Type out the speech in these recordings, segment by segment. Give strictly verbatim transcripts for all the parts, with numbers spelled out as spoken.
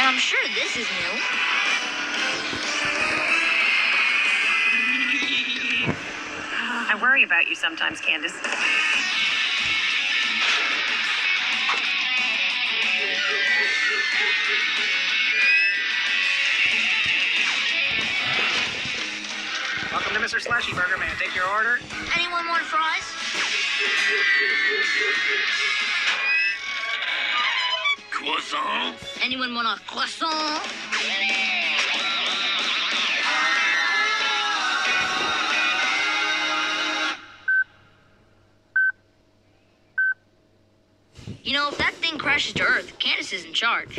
And I'm sure this is new. I worry about you sometimes, Candace. Welcome to Mister Slushy Burger. May I take your order? Anyone want fries? Croissant? Anyone want a croissant? You know, if that thing crashes to Earth, Candace is in charge.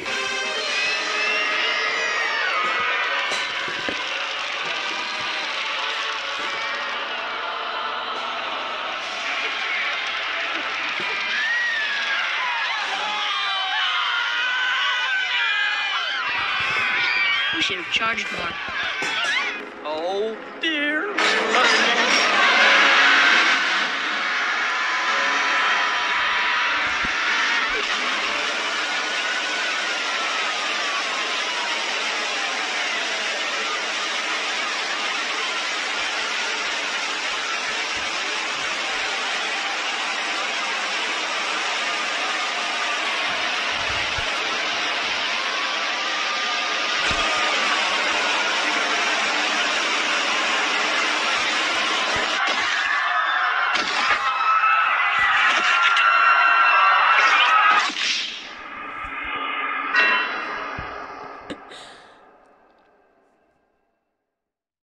We should have charged more. Oh, dear.